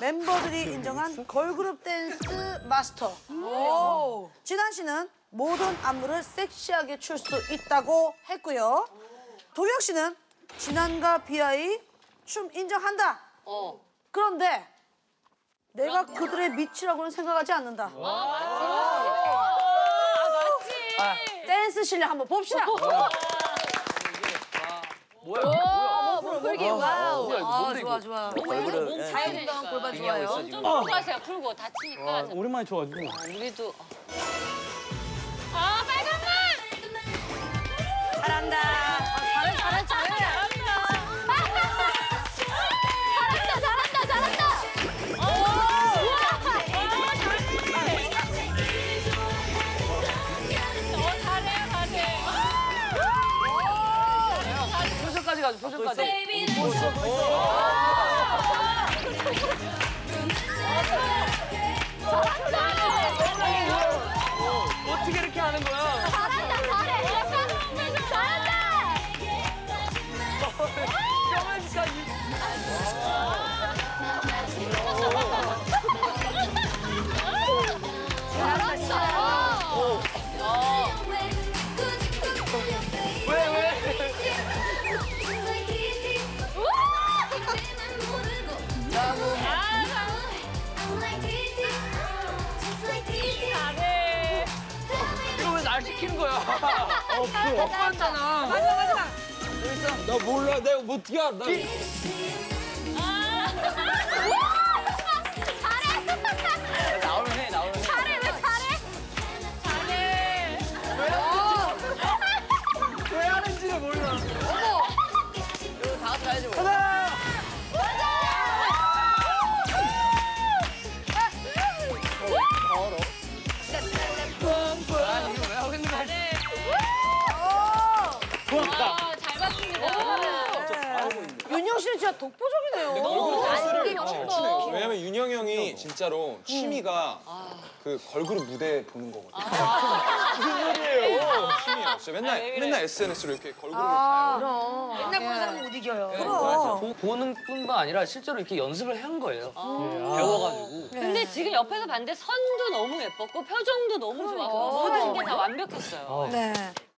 멤버들이 인정한 걸그룹 댄스 마스터. 진한 씨는 모든 안무를 섹시하게 출 수 있다고 했고요. 도영 씨는 진한과 비아이 춤 인정한다. 그런데 내가 그들의 밑이라고는 생각하지 않는다. 맞지. 댄스 실력 한번 봅시다. 몸풀기 와우. 좋아, 좋아. 몸 자유분방 골반 좋아요. 좀 풀고 하세요, 풀고. 다치니까. 오랜만에 쳐가지고. 우리도. 아, 빨간맛! 잘한다. 잘한다. 표정까지 가죠, 표정까지. 어떻게 이렇게 하는 거야? 이거 왜 날 시키는 거야? 뻔뻔하잖아. 맞아. 나 몰라, 내가 뭐 어떻게 알아? 나오면 해, 나오면 해. 왜 하는지를 몰라. 이거 다 같이 해야지 뭐. 가자! 아, 이거 왜 하고 있는 거야? 아, 잘 봤습니다. 윤영 씨는 진짜 독보적이네요. 걸그룹 댄스를 댄스를 잘 추네요. 왜냐면 윤영 형이 진짜로 취미가 그 걸그룹 무대 보는 거거든요. 무슨 소리예요? 취미예요. 진짜 맨날 SNS로 이렇게 걸그룹을 봐요. 맨날 보는 사람은 못 이겨요. 그럼. 보는 뿐만 아니라 실제로 이렇게 연습을 한 거예요. 배워가지고. 근데 지금 옆에서 봤는데 선도 너무 예뻤고 표정도 너무 좋았고 모든 게 다 완벽했어요. 네.